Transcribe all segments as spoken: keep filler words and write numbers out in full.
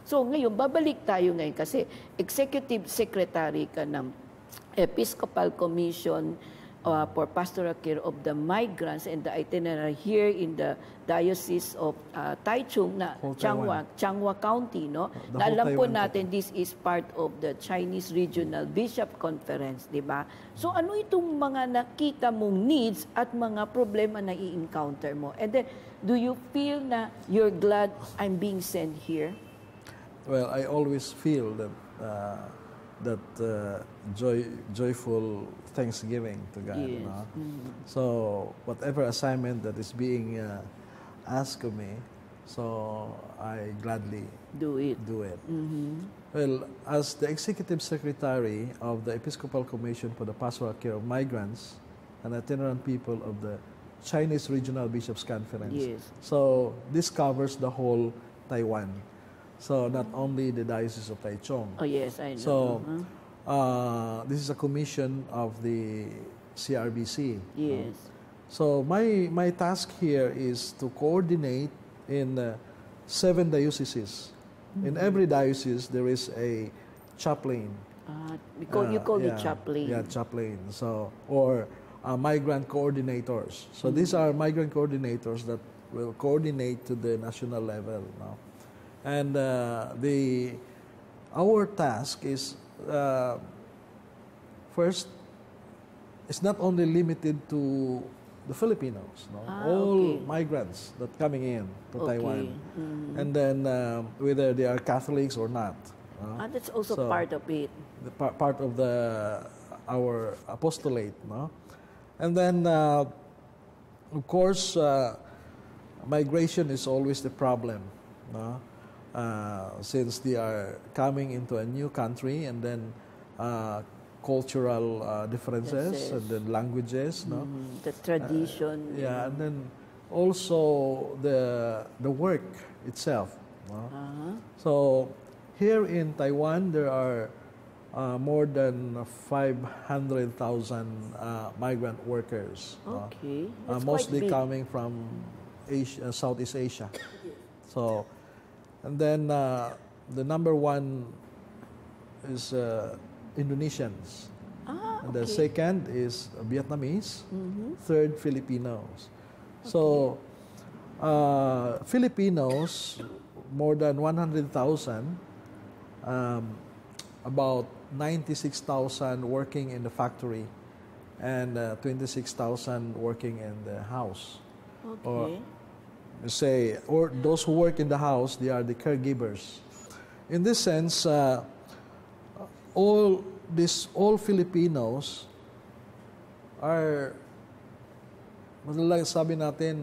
So ngayon, babalik tayo ngayon kasi Executive Secretary ka ng Episcopal Commission uh, for Pastoral Care of the Migrants and the Itinerant here in the Diocese of uh, Taichung na Changhua, Changhua County, no? The Na alam po Taiwan natin this is part of the Chinese Regional Bishop Conference, di ba? So ano itong mga nakita mong needs at mga problema na i-encounter mo? And then, do you feel na you're glad I'm being sent here? Well, I always feel that uh, that uh, joy, joyful thanksgiving to God. Yes. No? Mm-hmm. So whatever assignment that is being uh, asked of me, so I gladly Do it. do it. Mm-hmm. Well, as the Executive Secretary of the Episcopal Commission for the Pastoral Care of Migrants and Itinerant People of the Chinese Regional Bishops Conference. Yes. So this covers the whole Taiwan. So not only the Diocese of Taichung. Oh yes, I know. So uh-huh. uh, this is a commission of the C R B C. Yes. So my my task here is to coordinate in uh, seven dioceses. Mm-hmm. In every diocese there is a chaplain. Uh, because uh, you call yeah, it chaplain. Yeah, chaplain. So or uh, migrant coordinators. So mm-hmm. these are migrant coordinators that will coordinate to the national level now. And uh, the our task is uh, first, it's not only limited to the Filipinos, no? Ah, all okay. migrants that coming in to Okay. Taiwan, Mm-hmm. and then uh, whether they are Catholics or not. no? Ah, that's also So, part of it. The par- part of the our apostolate, no, and then uh, of course uh, migration is always the problem, no. Uh, since they are coming into a new country and then uh, cultural uh, differences Yes, yes. and then languages, no? Mm, the tradition. Uh, yeah, and then also the the work itself. No? Uh-huh. So here in Taiwan, there are uh, more than five hundred thousand uh, migrant workers. no? Okay. Uh, That's mostly quite big. coming from Asia, Southeast Asia. So. And then uh, the number one is uh, Indonesians. Ah, And the okay. second is Vietnamese. Mm-hmm. Third, Filipinos. So uh, Filipinos, more than one hundred thousand, um, about ninety-six thousand working in the factory, and uh, twenty-six thousand working in the house. Okay. Or, say, or those who work in the house, they are the caregivers. In this sense, uh, all this, all Filipinos are, madalang sabi natin,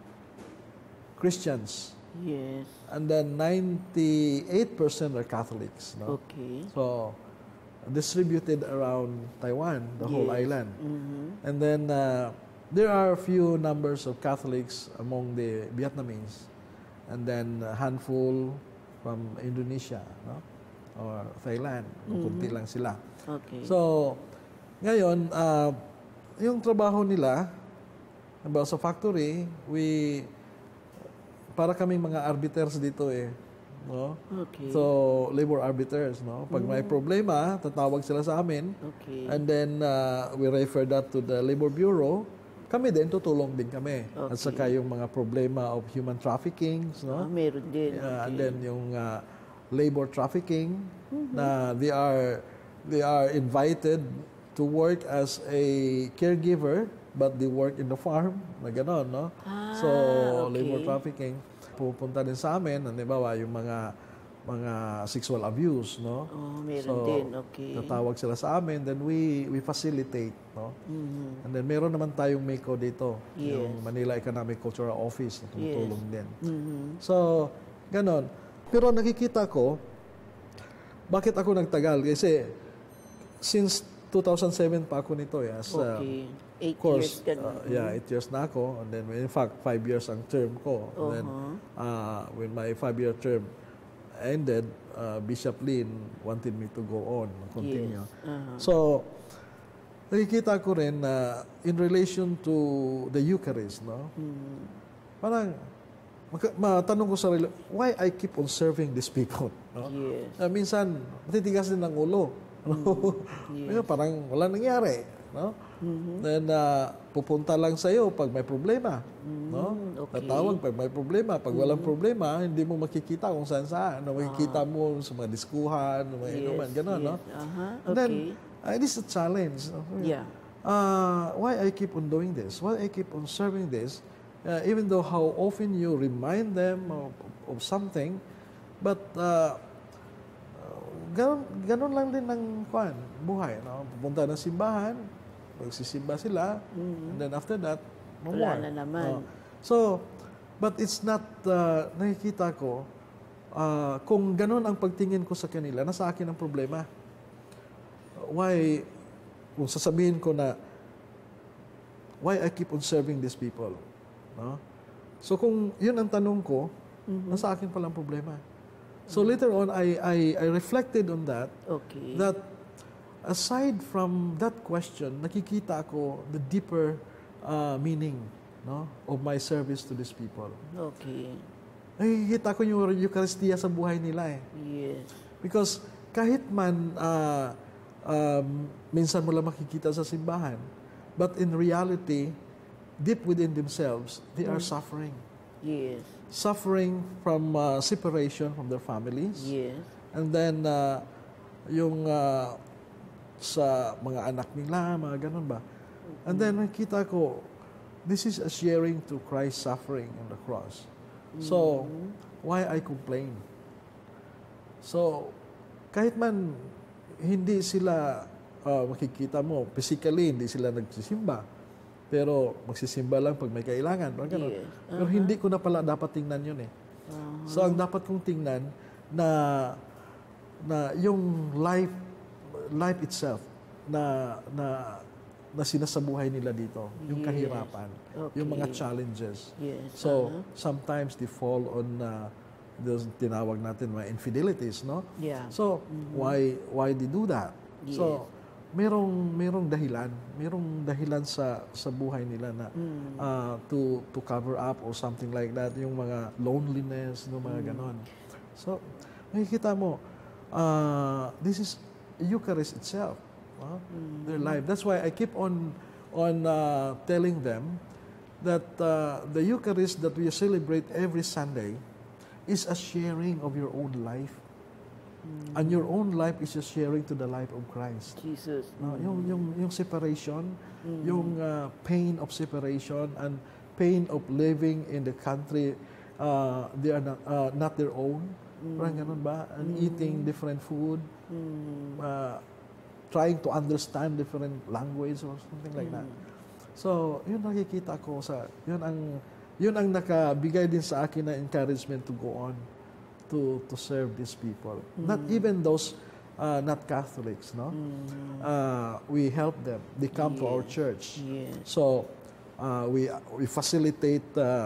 Christians. Yes. And then ninety-eight percent are Catholics. No? Okay. So, distributed around Taiwan, the whole Yes. island. Mm-hmm. And then, uh, there are a few numbers of Catholics among the Vietnamese, and then a handful from Indonesia, no? Or Thailand. Mm-hmm. Kunti lang sila. Okay. So, ngayon, uh, yung trabaho nila, about sa factory, we, para kaming mga arbiters dito eh. No? Okay. So, labor arbiters, no? Pag may problema, tatawag sila sa amin. Okay. And then, uh, we refer that to the Labor Bureau. Kami din, tutulong din kami. Okay. At saka yung mga problema of human trafficking, no? Ah, meron din. Uh, Okay. And then yung uh, labor trafficking, na they are they are invited to work as a caregiver, but they work in the farm, na gano'n, no? Ah, So, okay. labor trafficking. Pupunta din sa amin, halimbawa, yung mga mga sexual abuse, no? Oh, meron So, din. Okay. tatawag sila sa amin, then we we facilitate, no? Mm-hmm. And then meron naman tayong M E C O dito, Yes. yung Manila Economic Cultural Office na tumutulong din. Mm-hmm. So, ganon. Pero nakikita ko, bakit ako nagtagal? Kasi since two thousand seven pa ako nito, eh, as uh, Okay. Eight course, years ka na. uh, yeah, eight years na ako. And then, in fact, five years ang term ko. And then, Uh-huh. uh, when my five-year term ended, uh, Bishop Lin wanted me to go on, continue. Yes. Uh-huh. So, nakikita ko rin na in relation to the Eucharist, no? Mm-hmm. Parang, maka- matanong ko sa sarili, why I keep on serving these people? No? Yes. Uh, minsan, matitigas din ng ulo. No? Yes. Parang wala nangyari. No? Mm-hmm. Then, uh, pupunta lang sa'yo pag may problema. Mm-hmm. No? Okay. Tatawag pag may problema. Pag walang mm-hmm. problema, hindi mo makikita kung saan-saan. No? Makikita mo sa mga diskuhan, mga Yes. inuman, gano'n. Yes. No? Uh-huh. And then, Okay. uh, it is a challenge. No? Yeah. Uh, why I keep on doing this? Why I keep on serving this? Uh, even though how often you remind them of, of something, but uh, ganon, ganon lang din ng kwan, buhay. No? Pupunta ng simbahan, magsisimba sila, mm-hmm. and then after that, no Wala more. na naman. No. So, but it's not, uh, nakikita ko, uh, kung ganon ang pagtingin ko sa kanila, nasa akin ang problema. Why, kung sasabihin ko na, why I keep on serving these people? No? So kung yun ang tanong ko, mm-hmm. nasa akin palang problema. So mm-hmm. later on, I, I, I reflected on that, Okay. that aside from that question, nakikita ko the deeper uh, meaning, no, of my service to these people. Okay. Nakikita ko yung Eucharistia sa buhay nila eh. Yes. Because kahit man uh, um, minsan mo lang makikita sa simbahan, but in reality, deep within themselves, they are suffering. Yes. Suffering from uh, separation from their families. Yes. And then, uh, yung uh, sa mga anak nila, mga ganun ba. And then, nakita ko, this is a sharing to Christ's suffering on the cross. So, why I complain? So, kahit man hindi sila, uh, makikita mo, physically, hindi sila nagsisimba. Pero magsisimba lang pag may kailangan. Yes. Uh-huh. Pero hindi ko na pala dapat tingnan yun eh. Uh-huh. So, ang dapat kong tingnan na na yung life life itself na na na sinasabuhay nila dito, yung yes. kahirapan, okay. yung mga challenges. Yes. So, uh-huh. sometimes they fall on uh, those tinawag natin mga infidelities, no? Yeah. So, mm-hmm. why why they do that? Yes. So, merong merong dahilan, merong dahilan sa sa buhay nila na mm. uh, to to cover up or something like that, yung mga loneliness, no, mga mm. ganon. So, makikita mo, uh, this is Eucharist itself, uh, mm. their life. That's why I keep on on uh, telling them that uh, the Eucharist that we celebrate every Sunday is a sharing of your own life. Mm. And your own life is just sharing to the life of Christ. Jesus. No, yung yung yung separation, mm. yung uh, pain of separation and pain of living in the country uh, they are not, uh, not their own. Mm. Parang ganun ba? And mm. eating different food, mm. uh, trying to understand different language or something like mm. that. So, yun nakikita ko sa yun ang yun ang nakabigay din sa akin na encouragement to go on. To, to serve these people. Mm. Not even those uh, not Catholics, no? Mm. Uh, we help them. They come yes. to our church. Yes. So, uh, we we facilitate uh,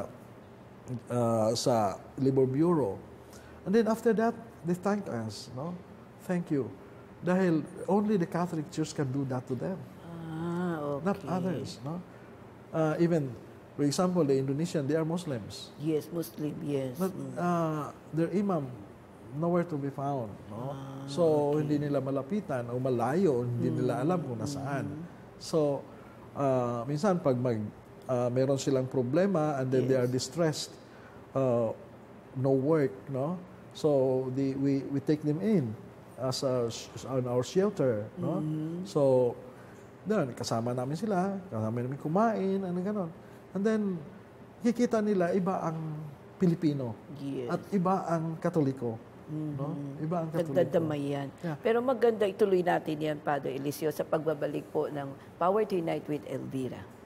uh, sa Labor Bureau. And then after that, they thank us, no? Thank you. Dahil only the Catholic Church can do that to them. Ah, okay. Not others, no? Uh, even for example, the Indonesian, they are Muslims. Yes, Muslim, yes. But uh, their imam, nowhere to be found. No? Ah, so, okay. hindi nila malapitan o malayo, hindi mm. nila alam kung nasaan. Mm. So, uh, minsan pag mag, uh, meron silang problema and then yes. they are distressed, uh, no work, no? So, the, we, we take them in as a, on our shelter, no? Mm. So, doon, kasama namin sila, kasama namin kumain, ano ganon. And then, kikita nila, iba ang Pilipino. Yes. At iba ang Katoliko. Mm-hmm. No? Iba ang Katoliko. Nagdadamayan. Yeah. Pero maganda ituloy natin yan, Father Eliseo, sa pagbabalik po ng Power to Unite with Elvira.